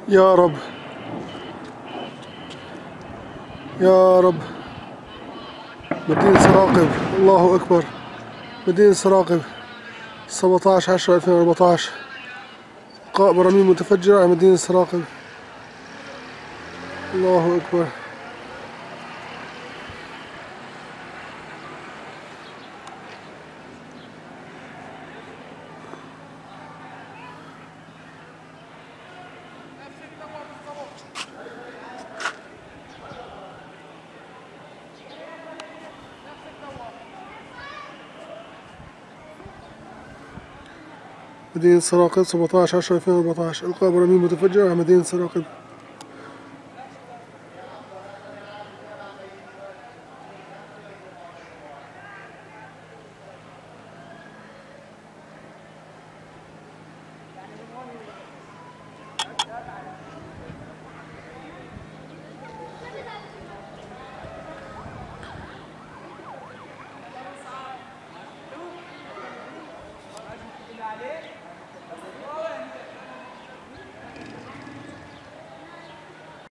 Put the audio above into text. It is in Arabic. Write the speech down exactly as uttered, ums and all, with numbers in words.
يا رب يا رب. مدينة سراقب، الله أكبر. مدينة سراقب سبعتاشر عشرة ألفين وأربعتاشر. إلقاء براميل متفجرة على مدينة سراقب، الله أكبر. مدينة سراقب سبعتاشر عشرة ألفين وأربعتاشر. إلقاء براميل متفجرة على مدينة سراقب.